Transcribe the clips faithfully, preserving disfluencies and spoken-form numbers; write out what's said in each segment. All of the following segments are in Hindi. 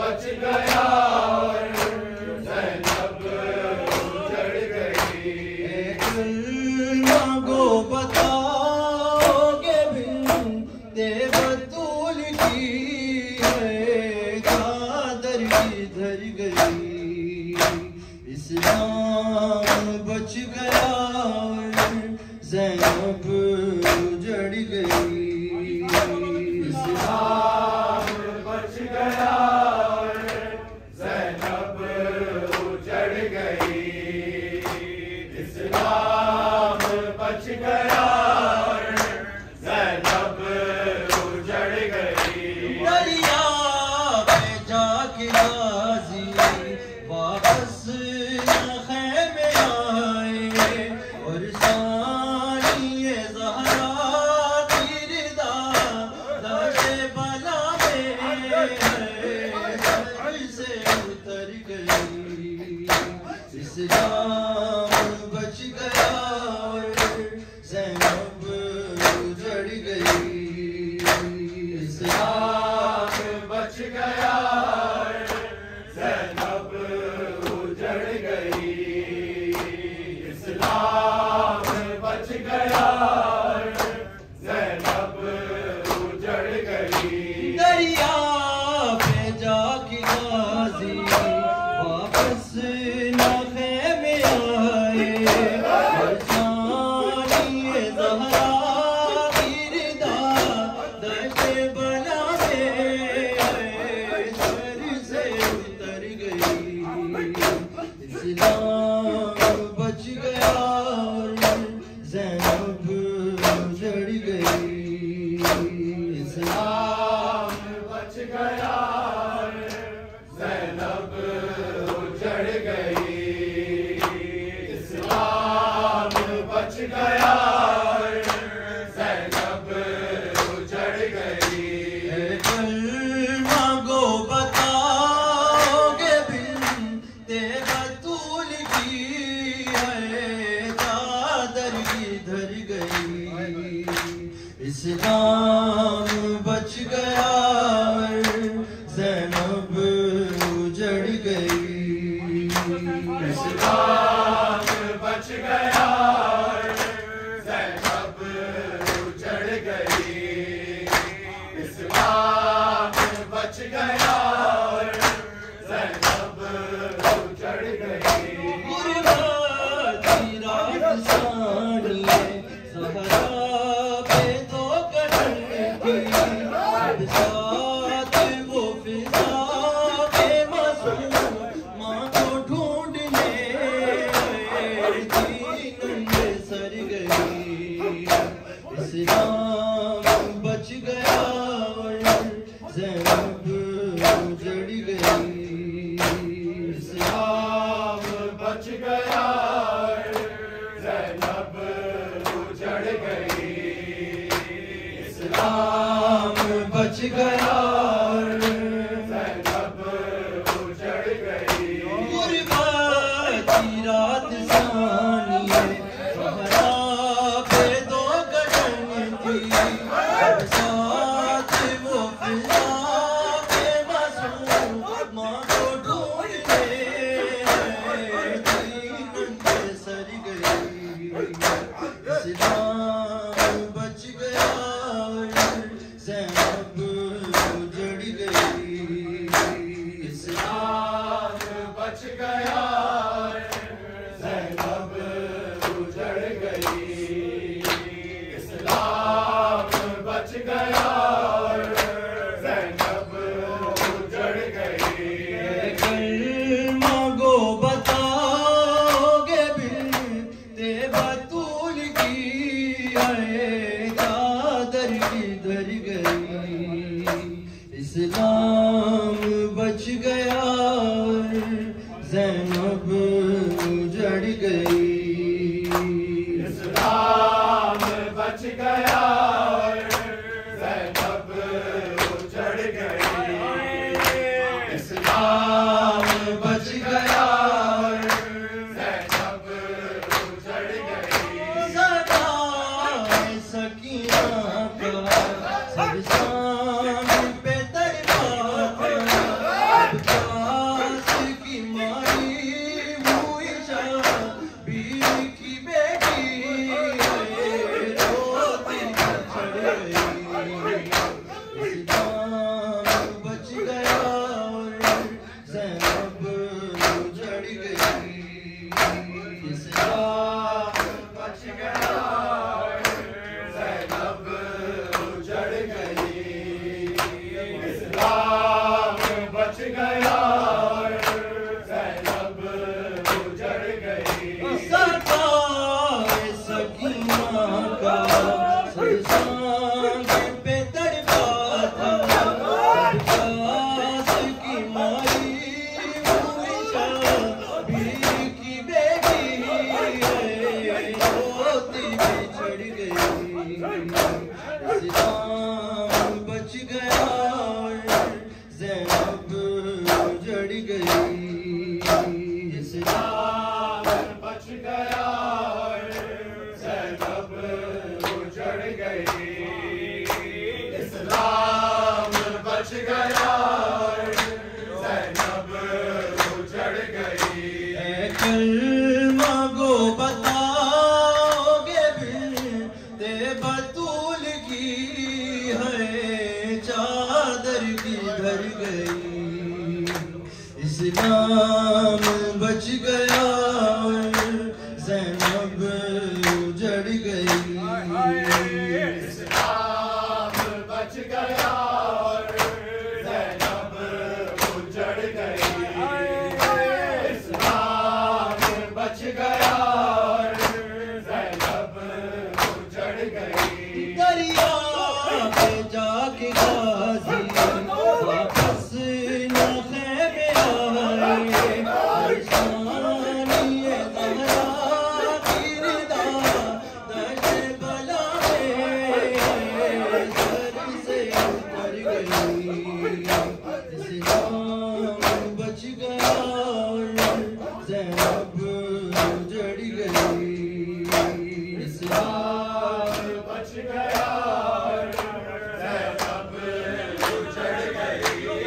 बच गया और ज़ैनब उजड़ गई। मांगो बताओगे बिनते बतूल की है चादर किधर गई। इस्लाम बच गया और ज़ैनब उजड़ गई। इस्लाम बच गया और ज़ैनब उजड़ गई। इस्लाम बच गया और ज़ैनब उजड़ गई। दरिया पे जाके गाजी वापस न ख़ैमे आए और सानिए ज़हरा की रिदा लाशे बला में सर से उतर गई। इस्लाम बच गया और ज़ैनब उजड़ गई। इस्लाम बच गया और ज़ैनब उजड़ गई। इस्लाम बच गया और ज़ैनब उजड़ गई। दरिया पे जाके गाजी वापस न ख़ैमे आए और सानिए ज़हरा की रिदा दशे बला में सर से उतर गई। इस्लाम बच गया और ज़ैनब उजड़ गई। इस्लाम बच गया और ज़ैनब उजड़ गई। इस्लाम बच गया और ज़ैनब उजड़ गई। मांगो बताओगे बिनते बतूल की है चादर किधर गई। इस्लाम बच गया और ज़ैनब उजड़ गई। इस्लाम बच गया और ज़ैनब उजड़ गई। इस्लाम बच गया और ज़ैनब उजड़ गई। गुरबत की रात सानिए ज़हरा पे दो कदम थी। अब साथ वो फिज़ा के मासूम माँ को ढूंढने थी नंगे सर गई। इस्लाम बच गया और ज़ैनब उजड़ गई। इस्लाम बच गया और ज़ैनब उजड़ गई। इस्लाम बच गया और ज़ैनब उजड़ गई। गुरबत की रात सानिए ज़हरा पे दो कदम थी। अब साथ वो फिज़ा के मासूम माँ को ढूंढने थी नंगे सर गई। इस्लाम बच गया और ज़ैनब गया, ज़ैनब उजड़ गई। सरकार सकीना का सरसांग पे तड़पा था, प्यास की मारी उषा भी की बेटी है, रोती बिछड़ गई। इस्लाम बच गया, ज़ैनब उजड़ गई। इस्लाम बच गया, ज़ैनब उजड़ गई। इस्लाम बच गया, ज़ैनब उजड़ गई। ऐ कलमा गो बताओगे बिनते बतूल की है, चादर किधर गई। इस्लाम बच गया, ज़ैनब उजड़ गई। इस्लाम बच गया, ज़ैनब उजड़ गई। इस्लाम बच गया, ज़ैनब उजड़ गई। दरिया पे जाके गाजी वापस न खैमे आए, परेशानी है ज़हरा की रिदा, दर्द बला में सर से उतर गई। इस्लाम बच गया, ज़ैनब उजड़ गई। इस्लाम बच गया, ज़ैनब उजड़ गई।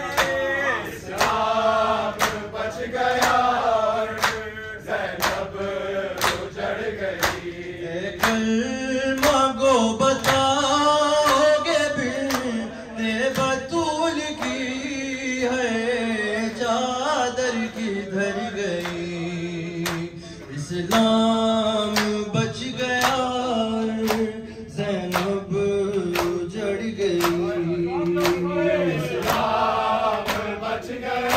इस्लाम बच गया, ज़ैनब उजड़ गई। कलमा गो बताओगे बिनते बतूल की है, चादर किधर गई। इस्लाम बच गया, ज़ैनब उजड़ गई। इस्लाम बच गया,